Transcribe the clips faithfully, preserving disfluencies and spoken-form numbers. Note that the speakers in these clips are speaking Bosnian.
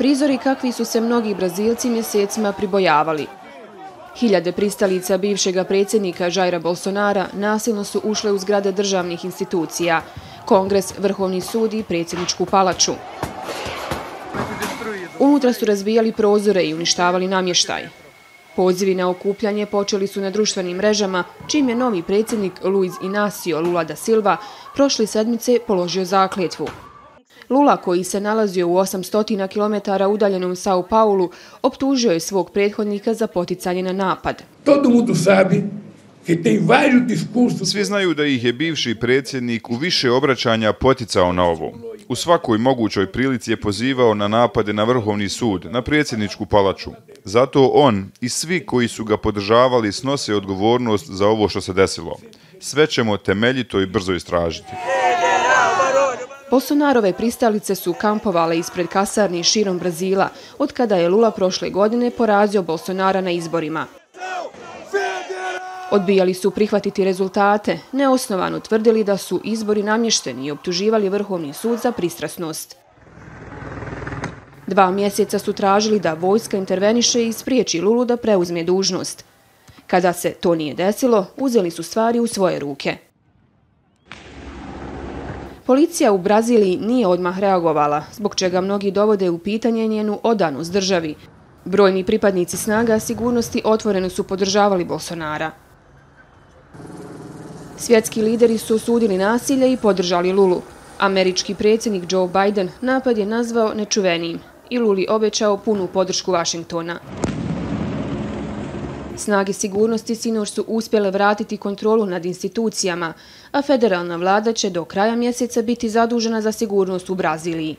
Prizori kakvi su se mnogi Brazilci mjesecima pribojavali. Hiljade pristalica bivšega predsjednika Jaira Bolsonara nasilno su ušle u zgrade državnih institucija, Kongres, Vrhovni sud i predsjedničku palaču. Unutra su razbijali prozore i uništavali namještaj. Pozivi na okupljanje počeli su na društvenim mrežama, čim je novi predsjednik Luiz Inácio Lula da Silva prošle sedmice položio zakletvu. Lula, koji se nalazio u osamsto kilometara udaljenom São Paulu, optužio je svog prethodnika za poticanje na napad. Todo mundo sabe que tem vários discursos. Svi znaju da ih je bivši predsjednik u više obraćanja poticao na ovo. U svakoj mogućoj prilici je pozivao na napade na Vrhovni sud, na predsjedničku palaču. Zato on i svi koji su ga podržavali snose odgovornost za ovo što se desilo. Sve ćemo temeljito i brzo istražiti. Bolsonarove pristalice su kampovale ispred kasarni širom Brazila, od kada je Lula prošle godine porazio Bolsonara na izborima. Odbijali su prihvatiti rezultate, neosnovano tvrdili da su izbori namješteni i optuživali Vrhovni sud za pristrasnost. Dva mjeseca su tražili da vojska interveniše i spriječi Lulu da preuzme dužnost. Kada se to nije desilo, uzeli su stvari u svoje ruke. Policija u Braziliji nije odmah reagovala, zbog čega mnogi dovode u pitanje njenu odanost državi. Brojni pripadnici snaga sigurnosti otvoreno su podržavali Bolsonara. Svjetski lideri su osudili nasilje i podržali Lulu. Američki predsjednik Joe Biden napad je nazvao nečuvenijim i Luli obećao punu podršku Vašingtona. Snage sigurnosti sinoć su uspjele vratiti kontrolu nad institucijama, a federalna vlada će do kraja mjeseca biti zadužena za sigurnost u Braziliji.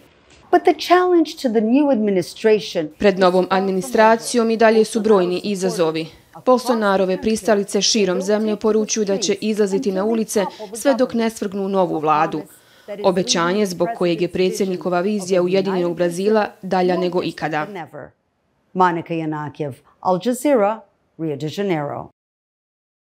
Pred novom administracijom i dalje su brojni izazovi. Bolsonarove pristalice širom zemlje poručuju da će izlaziti na ulice sve dok ne svrgnu novu vladu. Obećanje zbog kojeg je predsjednikova vizija Ujedinjenog Brazila dalja nego ikada. Monica Yanakiev, Al Jazeera, Rio de Janeiro.